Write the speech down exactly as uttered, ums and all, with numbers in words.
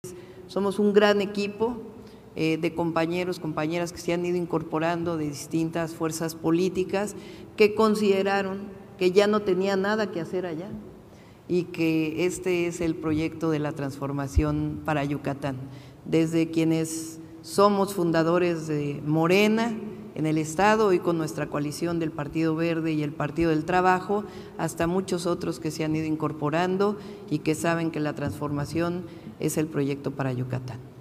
Somos un gran equipo eh, de compañeros, compañeras que se han ido incorporando de distintas fuerzas políticas que consideraron que ya no tenía nada que hacer allá y que este es el proyecto de la transformación para Yucatán. Desde quienes somos fundadores de Morena en el Estado, hoy con nuestra coalición del Partido Verde y el Partido del Trabajo, hasta muchos otros que se han ido incorporando y que saben que la transformación es el proyecto para Yucatán.